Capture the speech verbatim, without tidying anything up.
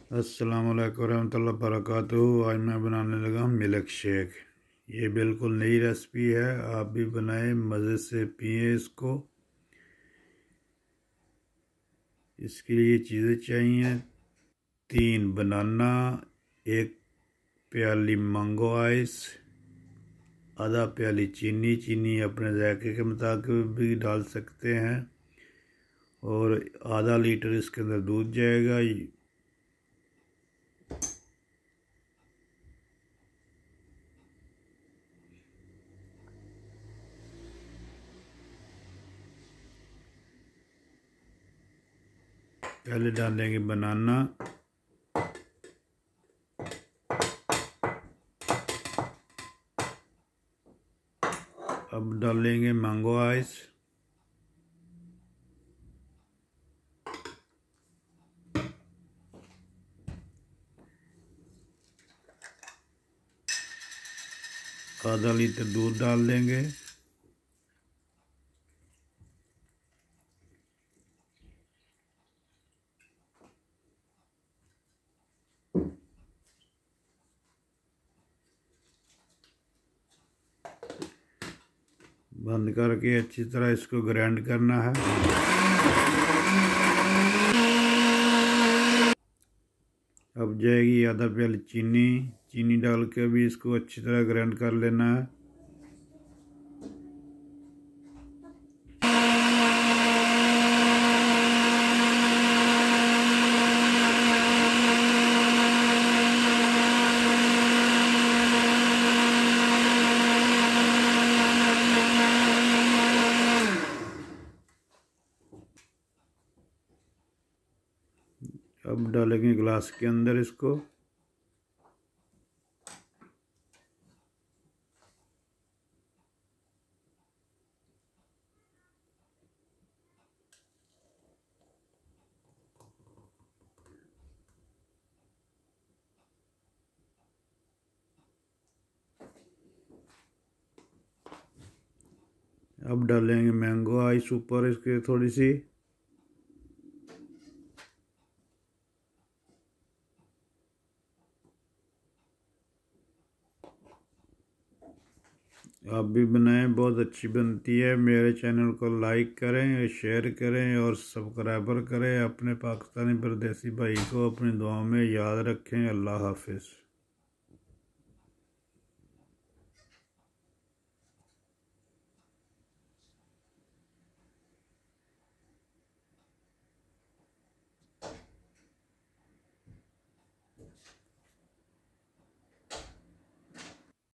अस्सलाम वालेकुम रहमतुल्लाहि व बरकातुहू। आज मैं बनाने लगा हूँ मिल्क शेक। ये बिल्कुल नई रेसिपी है, आप भी बनाएं, मज़े से पिए इसको। इसके लिए चीज़ें चाहिए: तीन बनाना, एक प्याली मैंगो आइस, आधा प्याली चीनी। चीनी अपने जायके के मुताबिक भी डाल सकते हैं, और आधा लीटर इसके अंदर दूध जाएगा। पहले डालेंगे बनाना, अब डालेंगे मैंगो आइस, आधा लीटर दूध डाल देंगे, बंद करके अच्छी तरह इसको ग्राइंड करना है। अब जाएगी आधा प्याली चीनी। चीनी डाल के भी इसको अच्छी तरह ग्राइंड कर लेना है। अब डालेंगे गिलास के अंदर इसको। अब डालेंगे मैंगो आइस ऊपर इसके थोड़ी सी। आप भी बनाएं, बहुत अच्छी बनती है। मेरे चैनल को लाइक करें, शेयर करें और सब्सक्राइबर करें। अपने पाकिस्तानी परदेसी भाई को अपनी दुआ में याद रखें। अल्लाह हाफिज़।